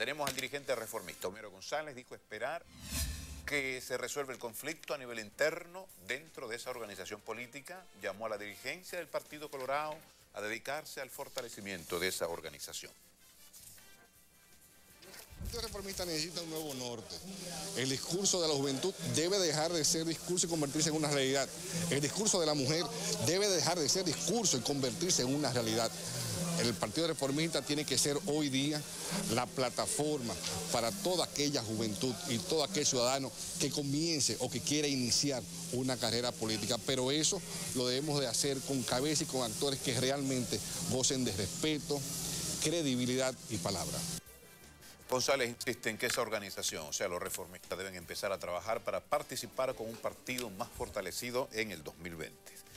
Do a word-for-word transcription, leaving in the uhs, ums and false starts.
Tenemos al dirigente reformista, Homero González, dijo esperar que se resuelva el conflicto a nivel interno dentro de esa organización política. Llamó a la dirigencia del Partido Colorado a dedicarse al fortalecimiento de esa organización. El Partido Reformista necesita un nuevo norte. El discurso de la juventud debe dejar de ser discurso y convertirse en una realidad. El discurso de la mujer debe dejar de ser discurso y convertirse en una realidad. El Partido Reformista tiene que ser hoy día la plataforma para toda aquella juventud y todo aquel ciudadano que comience o que quiera iniciar una carrera política. Pero eso lo debemos de hacer con cabeza y con actores que realmente gocen de respeto, credibilidad y palabra. González insiste en que esa organización, o sea, los reformistas, deben empezar a trabajar para participar con un partido más fortalecido en el dos mil veinte.